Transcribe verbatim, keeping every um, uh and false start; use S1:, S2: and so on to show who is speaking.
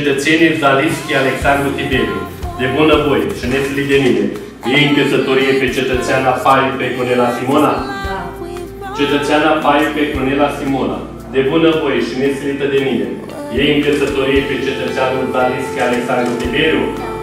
S1: cetățenii Zalischi Alexandru Tiberiu, de bunăvoie și nesili de mine, ei în căsătorie pe cetățeana Paiu Pecunela Simona?
S2: Da.
S1: Cetățeana Paiu Pecunela Simona, de bunăvoie și nesilită de mine, ei în căsătorie pe cetățeanul Zalischi Alexandru Tiberiu?